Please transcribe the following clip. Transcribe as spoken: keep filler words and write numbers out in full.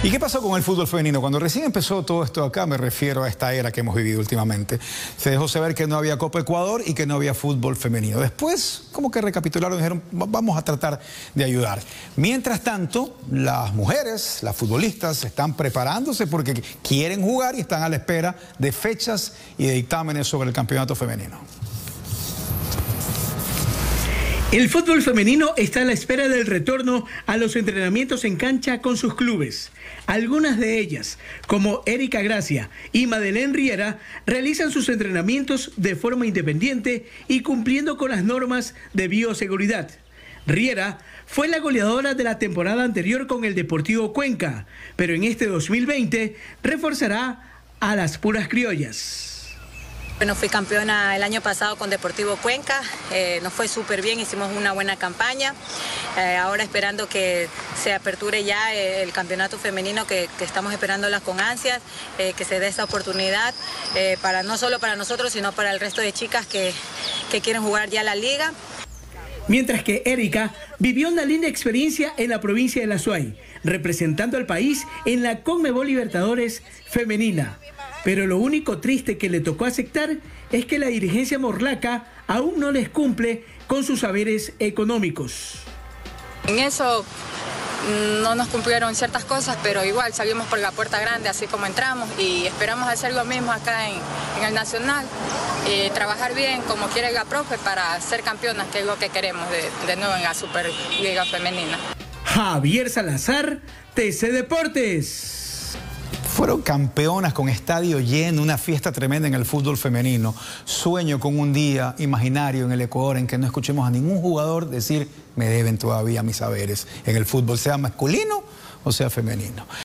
¿Y qué pasó con el fútbol femenino? Cuando recién empezó todo esto acá, me refiero a esta era que hemos vivido últimamente, se dejó saber que no había Copa Ecuador y que no había fútbol femenino. Después, como que recapitularon y dijeron, vamos a tratar de ayudar. Mientras tanto, las mujeres, las futbolistas, están preparándose porque quieren jugar y están a la espera de fechas y de dictámenes sobre el campeonato femenino. El fútbol femenino está a la espera del retorno a los entrenamientos en cancha con sus clubes. Algunas de ellas, como Erika Gracia y Madeleine Riera, realizan sus entrenamientos de forma independiente y cumpliendo con las normas de bioseguridad. Riera fue la goleadora de la temporada anterior con el Deportivo Cuenca, pero en este dos mil veinte reforzará a las puras criollas. Bueno, fui campeona el año pasado con Deportivo Cuenca, eh, nos fue súper bien, hicimos una buena campaña. Eh, ahora esperando que se aperture ya el campeonato femenino, que, que estamos esperándolas con ansias, eh, que se dé esta oportunidad, eh, para, no solo para nosotros, sino para el resto de chicas que, que quieren jugar ya la liga. Mientras que Erika vivió una linda experiencia en la provincia de La Suay, representando al país en la Conmebol Libertadores femenina. Pero lo único triste que le tocó aceptar es que la dirigencia morlaca aún no les cumple con sus saberes económicos. En eso no nos cumplieron ciertas cosas, pero igual salimos por la puerta grande, así como entramos, y esperamos hacer lo mismo acá en, en el Nacional, y trabajar bien como quiere la profe para ser campeonas, que es lo que queremos de, de nuevo en la Superliga Femenina. Javier Salazar, T C Deportes. Fueron campeonas con estadio lleno, una fiesta tremenda en el fútbol femenino. Sueño con un día imaginario en el Ecuador en que no escuchemos a ningún jugador decir me deben todavía mis saberes en el fútbol, sea masculino o sea femenino.